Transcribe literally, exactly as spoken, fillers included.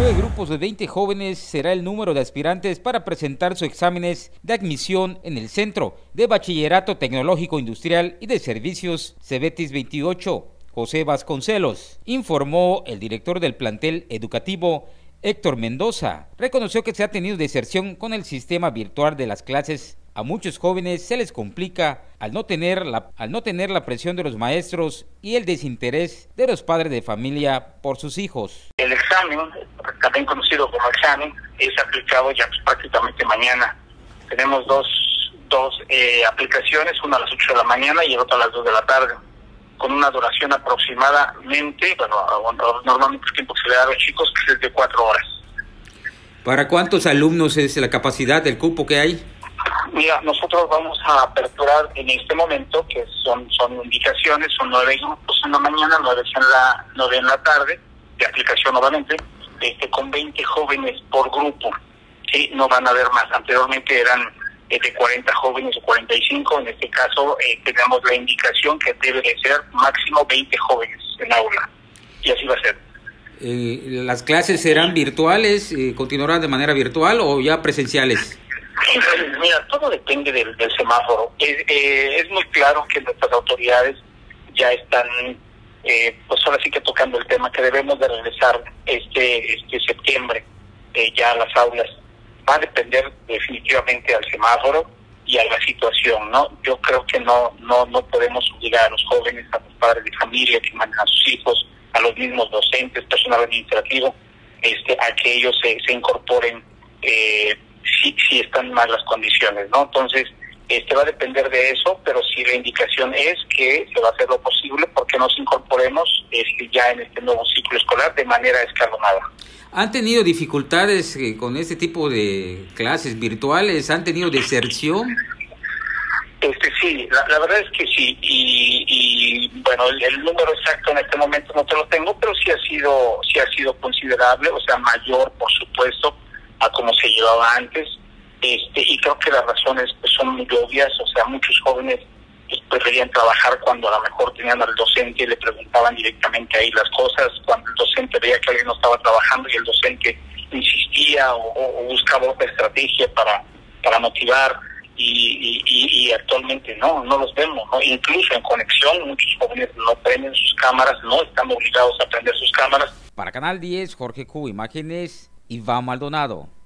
Nueve grupos de veinte jóvenes será el número de aspirantes para presentar sus exámenes de admisión en el Centro de Bachillerato Tecnológico Industrial y de Servicios Cebetis veintiocho. José Vasconcelos, informó el director del plantel educativo, Héctor Mendoza. Reconoció que se ha tenido deserción con el sistema virtual de las clases. A muchos jóvenes se les complica al no tener la, al no tener la presión de los maestros y el desinterés de los padres de familia por sus hijos. El examen, también conocido como examen, es aplicado ya pues, prácticamente mañana. Tenemos dos, dos eh, aplicaciones, una a las ocho de la mañana y otra a las dos de la tarde, con una duración aproximadamente, bueno, normalmente el tiempo que se le da a los chicos que es de cuatro horas. ¿Para cuántos alumnos es la capacidad del cupo que hay? Mira, nosotros vamos a aperturar en este momento, que son son indicaciones, son nueve grupos en la mañana, nueve en la, nueve en la tarde, de aplicación nuevamente, este, con veinte jóvenes por grupo, ¿sí? No van a haber más. Anteriormente eran eh, de cuarenta jóvenes o cuarenta y cinco, en este caso eh, tenemos la indicación que debe de ser máximo veinte jóvenes en aula, y así va a ser. Eh, ¿Las clases serán virtuales, eh, continuarán de manera virtual o ya presenciales? Mira, todo depende del, del semáforo. Es, eh, es muy claro que nuestras autoridades ya están, eh, pues ahora sí que tocando el tema, que debemos de regresar este este septiembre eh, ya a las aulas. Va a depender definitivamente al semáforo y a la situación, ¿no? Yo creo que no no no podemos obligar a los jóvenes, a los padres de familia que mandan a sus hijos, a los mismos docentes, personal administrativo, este, a que ellos se, se incorporen eh, si, si están mal las condiciones, ¿no? Entonces, este va a depender de eso, pero sí la indicación es que se va a hacer lo posible porque nos incorporemos este, ya en este nuevo ciclo escolar de manera escalonada. ¿Han tenido dificultades eh, con este tipo de clases virtuales? ¿Han tenido deserción? Este sí, la, la verdad es que sí, y, y bueno, el, el número exacto en este momento no te lo tengo, pero sí ha sido sí ha sido considerable, o sea, mayor, por supuesto, a como se llevaba antes, este y creo que las razones pues, son muy obvias, o sea, muchos jóvenes pues, preferían trabajar cuando a lo mejor tenían al docente y le preguntaban directamente ahí las cosas, cuando el docente veía que alguien no estaba trabajando y el docente insistía o, o, o buscaba otra estrategia para, para motivar, y, y, y actualmente no, no los vemos, ¿no? Incluso en conexión muchos jóvenes no prenden sus cámaras, no están obligados a prender sus cámaras. Para Canal diez, Jorge Q, imágenes, Iván Maldonado.